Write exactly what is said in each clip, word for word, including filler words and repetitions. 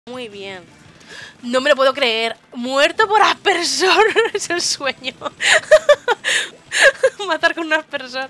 Muy bien. No me lo puedo creer. Muerto por aspersor. Es el sueño. Matar con un aspersor.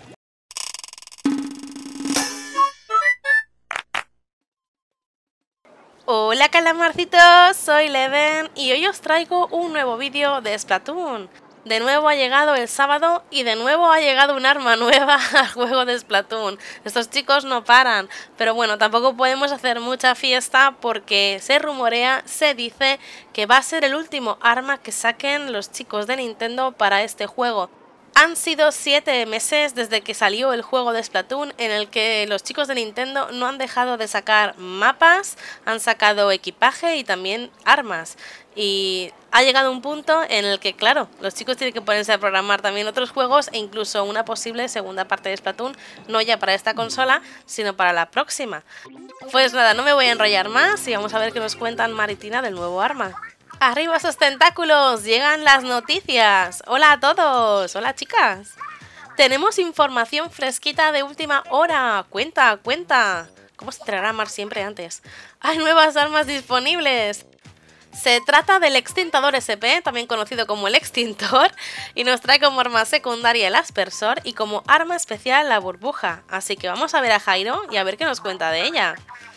Hola calamarcitos, soy Leven y hoy os traigo un nuevo vídeo de Splatoon. De nuevo ha llegado el sábado y de nuevo ha llegado un arma nueva al juego de Splatoon. Estos chicos no paran, pero bueno, tampoco podemos hacer mucha fiesta porque se rumorea, se dice que va a ser el último arma que saquen los chicos de Nintendo para este juego. Han sido siete meses desde que salió el juego de Splatoon en el que los chicos de Nintendo no han dejado de sacar mapas, han sacado equipaje y también armas. Y ha llegado un punto en el que, claro, los chicos tienen que ponerse a programar también otros juegos e incluso una posible segunda parte de Splatoon, no ya para esta consola, sino para la próxima. Pues nada, no me voy a enrollar más y vamos a ver qué nos cuentan Mar y Tina del nuevo arma. ¡Arriba esos tentáculos! ¡Llegan las noticias! ¡Hola a todos! ¡Hola chicas! Tenemos información fresquita de última hora. ¡Cuenta, cuenta! ¿Cómo se enterará Mar siempre antes? ¡Hay nuevas armas disponibles! Se trata del extintador S P, también conocido como el extintor, y nos trae como arma secundaria el aspersor y como arma especial la burbuja. Así que vamos a ver a Jairo y a ver qué nos cuenta de ella.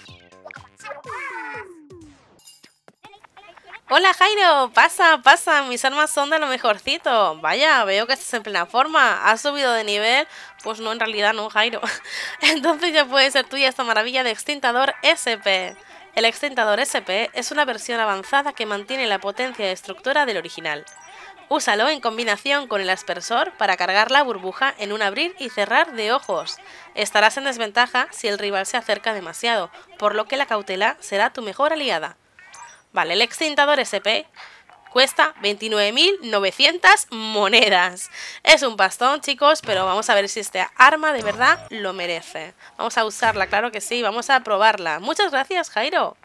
Hola Jairo, pasa, pasa, mis armas son de lo mejorcito. Vaya, veo que estás en plena forma. ¿Has subido de nivel? Pues no, en realidad no, Jairo. Entonces ya puede ser tuya esta maravilla de extintador S P. El extintador S P es una versión avanzada que mantiene la potencia de estructura del original. Úsalo en combinación con el aspersor para cargar la burbuja en un abrir y cerrar de ojos. Estarás en desventaja si el rival se acerca demasiado, por lo que la cautela será tu mejor aliada. Vale, el extintador S P cuesta veintinueve mil novecientas monedas. Es un pastón, chicos, pero vamos a ver si este arma de verdad lo merece. Vamos a usarla, claro que sí, vamos a probarla. Muchas gracias, Jairo.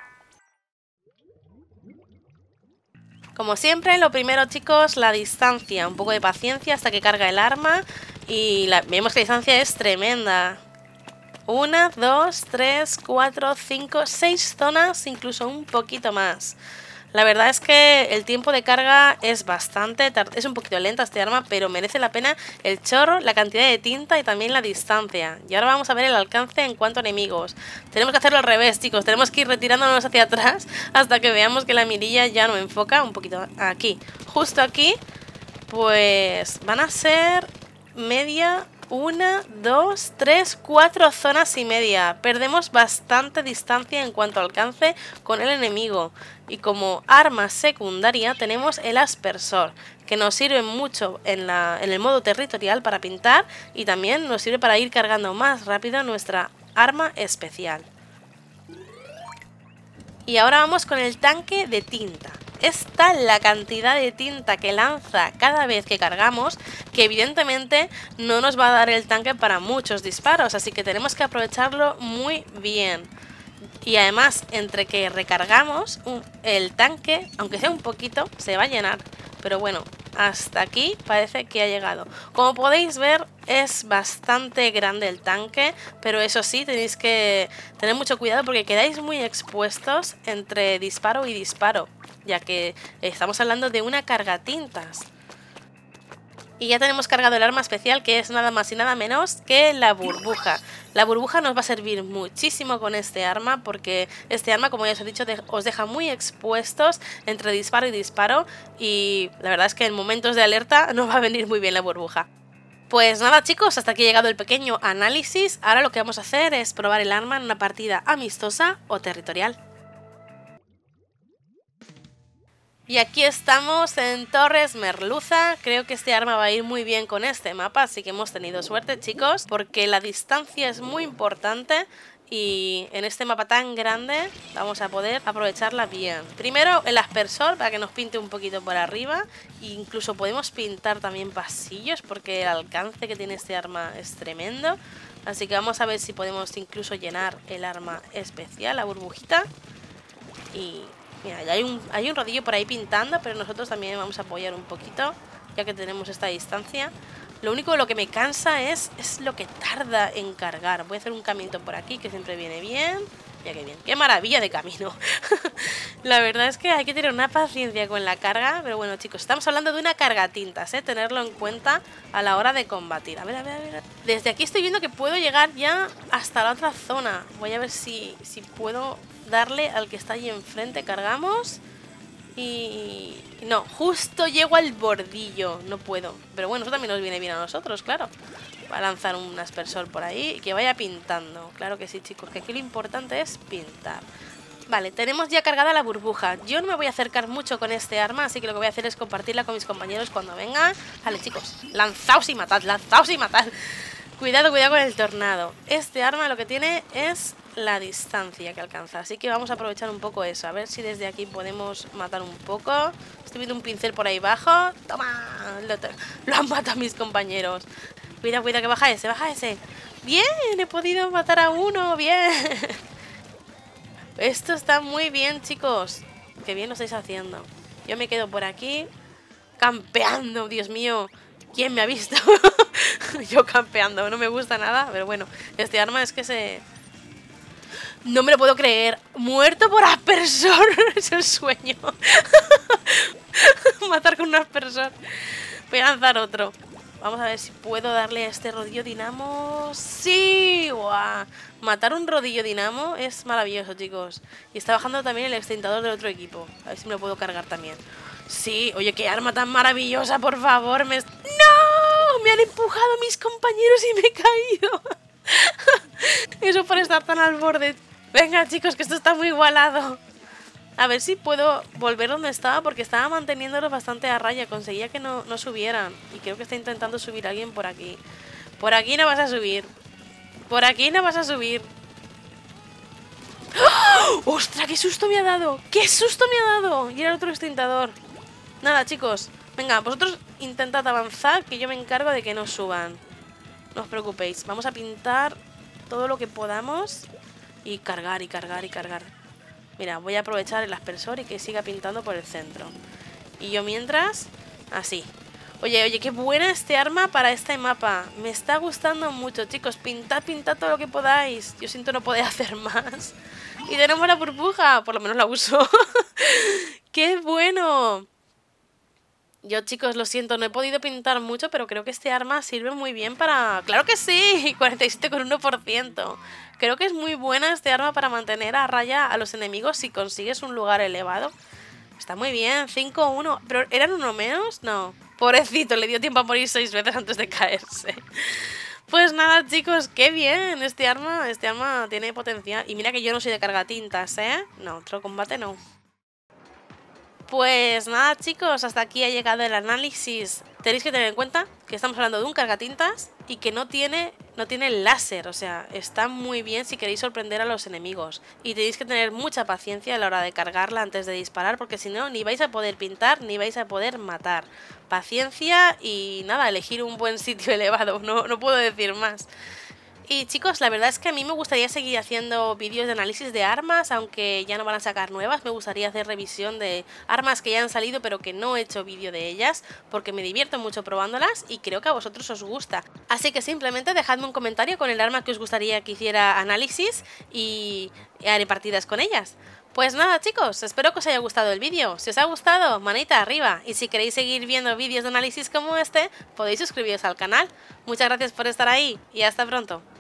Como siempre, lo primero, chicos, la distancia. Un poco de paciencia hasta que carga el arma. Y la, vemos que la distancia es tremenda. Una, dos, tres, cuatro, cinco, seis zonas, incluso un poquito más. La verdad es que el tiempo de carga es bastante, es un poquito lenta este arma, pero merece la pena el chorro, la cantidad de tinta y también la distancia. Y ahora vamos a ver el alcance en cuanto a enemigos. Tenemos que hacerlo al revés, chicos, tenemos que ir retirándonos hacia atrás hasta que veamos que la mirilla ya no enfoca. Un poquito aquí, justo aquí, pues van a ser media... Una, dos, tres, cuatro zonas y media. Perdemos bastante distancia en cuanto a alcance con el enemigo. Y como arma secundaria tenemos el aspersor, que nos sirve mucho en, la, en el modo territorial para pintar. Y también nos sirve para ir cargando más rápido nuestra arma especial. Y ahora vamos con el tanque de tinta. Es tal la cantidad de tinta que lanza cada vez que cargamos que evidentemente no nos va a dar el tanque para muchos disparos, así que tenemos que aprovecharlo muy bien. Y además, entre que recargamos un, el tanque, aunque sea un poquito, se va a llenar. Pero bueno, hasta aquí parece que ha llegado. Como podéis ver, es bastante grande el tanque, pero eso sí, tenéis que tener mucho cuidado porque quedáis muy expuestos entre disparo y disparo, ya que estamos hablando de una cargatintas. Y ya tenemos cargado el arma especial, que es nada más y nada menos que la burbuja. La burbuja nos va a servir muchísimo con este arma, porque este arma, como ya os he dicho, de, os deja muy expuestos entre disparo y disparo. Y la verdad es que en momentos de alerta nos va a venir muy bien la burbuja. Pues nada, chicos, hasta aquí ha llegado el pequeño análisis. Ahora lo que vamos a hacer es probar el arma en una partida amistosa o territorial. Y aquí estamos en Torres Merluza. Creo que este arma va a ir muy bien con este mapa, así que hemos tenido suerte, chicos, porque la distancia es muy importante y en este mapa tan grande vamos a poder aprovecharla bien. Primero el aspersor para que nos pinte un poquito por arriba, e incluso podemos pintar también pasillos porque el alcance que tiene este arma es tremendo. Así que vamos a ver si podemos incluso llenar el arma especial, la burbujita. Y... mira, ya hay un, hay un rodillo por ahí pintando, pero nosotros también vamos a apoyar un poquito, ya que tenemos esta distancia. Lo único lo que me cansa es, es lo que tarda en cargar. Voy a hacer un caminito por aquí, que siempre viene bien. Ya que bien, qué maravilla de camino. La verdad es que hay que tener una paciencia con la carga, pero bueno, chicos, estamos hablando de una carga tintas, ¿eh? Tenerlo en cuenta a la hora de combatir. A ver, a ver, a ver. Desde aquí estoy viendo que puedo llegar ya hasta la otra zona. Voy a ver si, si puedo darle al que está ahí enfrente. Cargamos. Y... no, justo llego al bordillo. No puedo. Pero bueno, eso también nos viene bien a nosotros, claro. Va a lanzar un aspersor por ahí y que vaya pintando. Claro que sí, chicos, que aquí lo importante es pintar. Vale, tenemos ya cargada la burbuja. Yo no me voy a acercar mucho con este arma, así que lo que voy a hacer es compartirla con mis compañeros cuando vengan. Vale, chicos, lanzaos y matad, lanzaos y matad. Cuidado, cuidado con el tornado. Este arma lo que tiene es la distancia que alcanza, así que vamos a aprovechar un poco eso. A ver si desde aquí podemos matar un poco. Estoy viendo un pincel por ahí abajo. ¡Toma! Lo, lo han matado mis compañeros. Cuidado, cuidado, que baja ese, baja ese. Bien, he podido matar a uno, bien. Esto está muy bien, chicos. Qué bien lo estáis haciendo. Yo me quedo por aquí campeando, Dios mío. ¿Quién me ha visto? Yo campeando, no me gusta nada. Pero bueno, este arma es que se... no me lo puedo creer. Muerto por aspersor. Es el sueño. Matar con un aspersor. Voy a lanzar otro. Vamos a ver si puedo darle a este rodillo dinamo. ¡Sí! ¡Guau! Matar un rodillo dinamo es maravilloso, chicos. Y está bajando también el extintador del otro equipo. A ver si me lo puedo cargar también. Sí, oye, qué arma tan maravillosa, por favor. Me... ¡no! Me han empujado mis compañeros y me he caído. Eso por estar tan al borde. Venga, chicos, que esto está muy igualado. A ver si puedo volver donde estaba, porque estaba manteniéndolos bastante a raya. Conseguía que no, no subieran. Y creo que está intentando subir alguien por aquí. Por aquí no vas a subir. Por aquí no vas a subir. ¡Oh! ¡Ostras! ¡Qué susto me ha dado! ¡Qué susto me ha dado! Y era el otro extintador. Nada, chicos. Venga, vosotros intentad avanzar, que yo me encargo de que no suban. No os preocupéis. Vamos a pintar todo lo que podamos. Y cargar, y cargar, y cargar. Mira, voy a aprovechar el aspersor y que siga pintando por el centro. Y yo mientras, así. Oye, oye, qué buena este arma para este mapa. Me está gustando mucho, chicos. Pintad, pintad todo lo que podáis. Yo siento no poder hacer más. Y tenemos la burbuja. Por lo menos la uso. ¡Qué bueno! Yo, chicos, lo siento, no he podido pintar mucho, pero creo que este arma sirve muy bien para... ¡claro que sí! cuarenta y siete coma uno por ciento. Creo que es muy buena este arma para mantener a raya a los enemigos si consigues un lugar elevado. Está muy bien, cinco uno. ¿Pero eran uno menos? No. Pobrecito, le dio tiempo a morir seis veces antes de caerse. Pues nada, chicos, qué bien. Este arma, este arma tiene potencial. Y mira que yo no soy de cargatintas, ¿eh? No, otro combate no. Pues nada, chicos, hasta aquí ha llegado el análisis. Tenéis que tener en cuenta que estamos hablando de un cargatintas y que no tiene, no tiene láser. O sea, está muy bien si queréis sorprender a los enemigos. Y tenéis que tener mucha paciencia a la hora de cargarla antes de disparar, porque si no, ni vais a poder pintar, ni vais a poder matar. Paciencia y nada, elegir un buen sitio elevado. No, no puedo decir más. Y chicos, la verdad es que a mí me gustaría seguir haciendo vídeos de análisis de armas, aunque ya no van a sacar nuevas. Me gustaría hacer revisión de armas que ya han salido pero que no he hecho vídeo de ellas, porque me divierto mucho probándolas y creo que a vosotros os gusta. Así que simplemente dejadme un comentario con el arma que os gustaría que hiciera análisis y haré partidas con ellas. Pues nada, chicos, espero que os haya gustado el vídeo. Si os ha gustado, manita arriba. Y si queréis seguir viendo vídeos de análisis como este, podéis suscribiros al canal. Muchas gracias por estar ahí y hasta pronto.